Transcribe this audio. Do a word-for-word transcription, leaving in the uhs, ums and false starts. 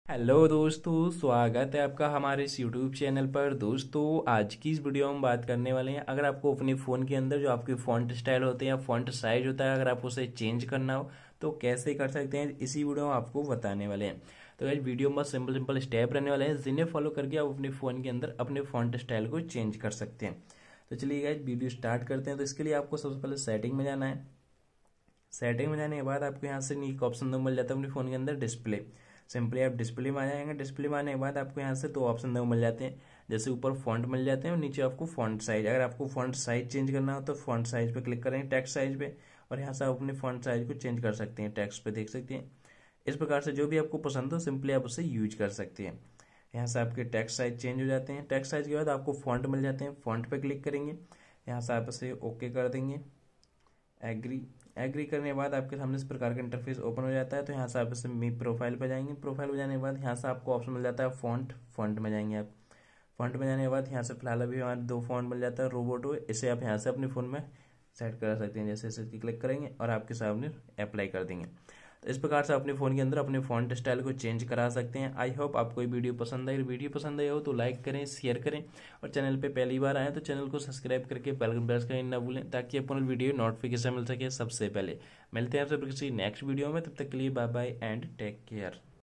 Hello दोस्तों, स्वागत है आपका हमारे इस यूट्यूब चैनल पर। दोस्तों, आज की इस वीडियो में बात करने वाले हैं, अगर आपको अपने फ़ोन के अंदर जो आपके फ़ॉन्ट स्टाइल होते हैं या फ़ॉन्ट साइज होता है, अगर आप उसे चेंज करना हो तो कैसे कर सकते हैं, इसी वीडियो में आपको बताने वाले हैं। तो इस वीडियो में सिंपल सिंपल स्टेप रहने वाले हैं, जिन्हें फॉलो करके आप अपने फ़ोन के अंदर अपने फ़ॉन्ट स्टाइल को चेंज कर सकते हैं। तो चलिए गाइस, वीडियो स्टार्ट करते हैं। तो इसके लिए आपको सबसे पहले सेटिंग में जाना है। सेटिंग में जाने के बाद आपको यहाँ से नीचे ऑप्शन दो मिल जाता है अपने फ़ोन के अंदर, डिस्प्ले। सिंपली आप डिस्प्ले में आ जाएंगे। डिस्प्ले में आने के बाद आपको यहाँ से दो ऑप्शन दो मिल जाते हैं, जैसे ऊपर फॉन्ट मिल जाते हैं और नीचे आपको फॉन्ट साइज। अगर आपको फॉन्ट साइज चेंज करना हो तो फॉन्ट साइज पे क्लिक करेंगे, टेक्स्ट साइज पे, और यहाँ से आप अपने फॉन्ट साइज को चेंज कर सकते हैं। टेक्स्ट पे देख सकते हैं। इस प्रकार से जो भी आपको पसंद हो सिंपली आप उसे यूज कर सकते हैं। यहाँ से आपके टेक्स्ट साइज चेंज हो जाते हैं। टेक्स्ट साइज के बाद आपको फॉन्ट मिल जाते हैं, फॉन्ट पे क्लिक करेंगे। यहाँ से आप इसे ओके कर देंगे, एग्री। एग्री करने के बाद आपके सामने इस प्रकार का इंटरफेस ओपन हो जाता है। तो यहाँ से आप इसे मी प्रोफाइल पे जाएंगे। प्रोफाइल पे जाने के बाद यहाँ से आपको ऑप्शन मिल जाता है फॉन्ट। फॉन्ट में जाएंगे आप। फॉन्ट में जाने के बाद यहाँ से फिलहाल अभी हमारे दो फॉन्ट मिल जाता है, रोबोटो। इसे आप यहाँ से अपने फ़ोन में सेट कर सकते हैं। जैसे इसे क्लिक करेंगे और आपके सामने अप्लाई कर देंगे। तो इस प्रकार से अपने फ़ोन के अंदर अपने फॉन्ट स्टाइल को चेंज करा सकते हैं। आई होप आपको ये वीडियो पसंद आई। वीडियो पसंद आई हो तो लाइक करें, शेयर करें, और चैनल पे पहली बार आए तो चैनल को सब्सक्राइब करके बेल आइकन प्रेस करना ना भूलें, ताकि अपन वीडियो नोटिफिकेशन मिल सके सबसे पहले। मिलते हैं आपसे किसी नेक्स्ट वीडियो में, तब तक के लिए bye bye and take care.